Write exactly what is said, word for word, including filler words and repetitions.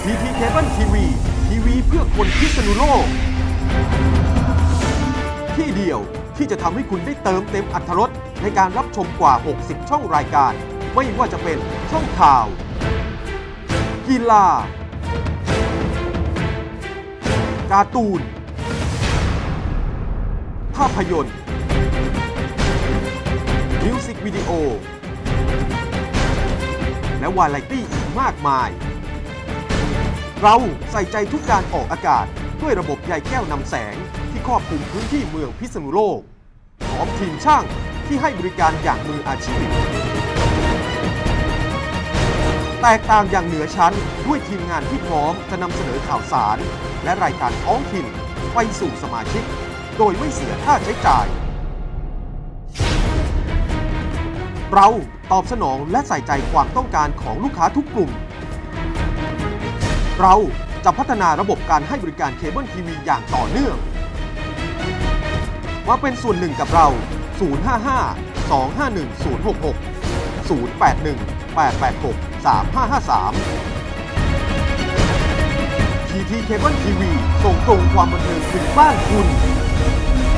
ที ที Cable ที วี ทีวีเพื่อคนพิษณุโลกที่เดียวที่จะทำให้คุณได้เติมเต็มอรรถรสในการรับชมกว่า หกสิบ ช่องรายการไม่ว่าจะเป็นช่องข่าวกีฬาการ์ตูนภาพยนตร์มิวสิกวิดีโอและวาไรตี้อีกมากมายเราใส่ใจทุกการออกอากาศด้วยระบบใยแก้วนำแสงที่ครอบคลุมพื้นที่เมืองพิษณุโลกพร้อมทีมช่างที่ให้บริการอย่างมืออาชีพแตกต่างอย่างเหนือชั้นด้วยทีมงานที่พร้อมจะนำเสนอข่าวสารและรายการท้องถิ่นไปสู่สมาชิกโดยไม่เสียค่าใช้จ่ายเราตอบสนองและใส่ใจความต้องการของลูกค้าทุกกลุ่มเราจะพัฒนาระบบการให้บริการเคเบิลทีวีอย่างต่อเนื่องมาเป็นส่วนหนึ่งกับเรา ศูนย์ ห้า ห้า สอง ห้า หนึ่ง ศูนย์ หก หก ศูนย์ แปด หนึ่ง แปด แปด หก สาม ห้า ห้า สาม ที ที Cable ที วี ส่งตรงความบันเทิงถึงบ้านคุณ